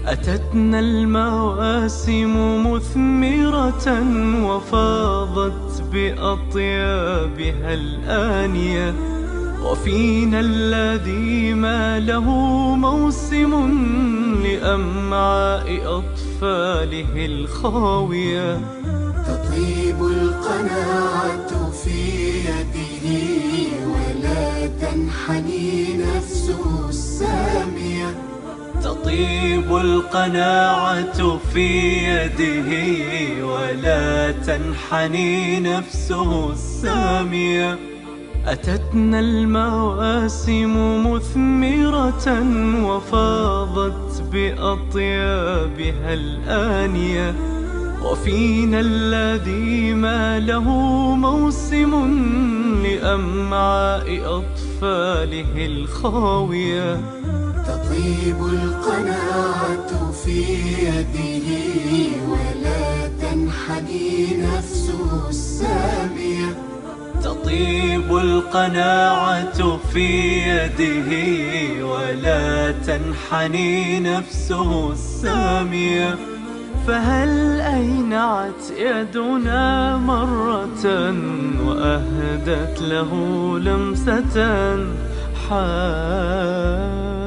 أتتنا المواسم مثمرة وفاضت بأطيابها الآنية، وفينا الذي ما له موسم لأمعاء أطفاله الخاوية. تطيب القناعة في يده ولا تنحني نفسه السامية. تطيب القناعة في يده ولا تنحني نفسه السامية. أتتنا المواسم مثمرة وفاضت بأطيابها الآنية، وفينا الذي ما له موسم لأمعاء أطفاله الخاوية. تطيب القناعة في يده ولا تنحني نفسه السامية. تطيب القناعة في يده ولا تنحني نفسه السامية. فهل أينعت يدنا مرة وأهدت له لمسة